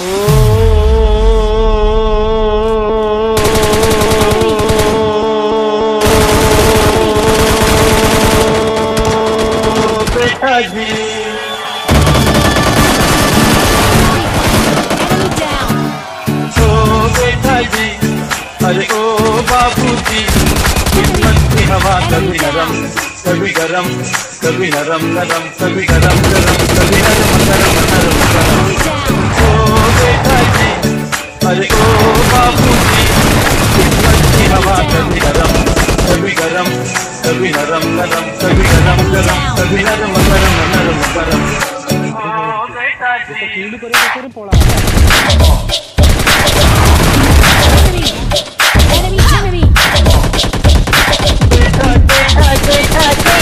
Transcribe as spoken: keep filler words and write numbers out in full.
बेटा जी ओ बेटा जी अरे ओ बाबूजी हिम्मत की हवा कभी नरम कभी गरम कभी नरम नरम कभी गरम गरम कभी नरम नरम नरम नरम ओ बेटा जी अरे ओ बाबूजी हिम्मत की हवा कभी नरम कभी गरम कभी नरम नरम कभी गरम गरम कभी नरम नरम नरम नरम ओ बेटा जी कीड़ करे करे पोड़ा enemy enemy बेटा बेटा बेटा